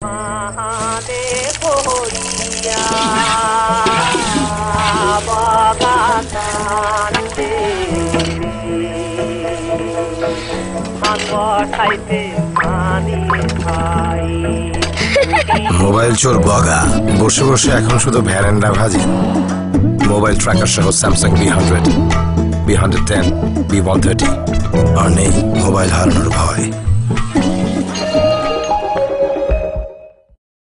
Mobile চোর বগা বসে বসে এখন শুধু ভ্যারেন্ডা ভাজে। মোবাইল ট্র্যাকার সহ স্যামসাং B100, B110, B130 আর নেই মোবাইল হারানোর ভয়।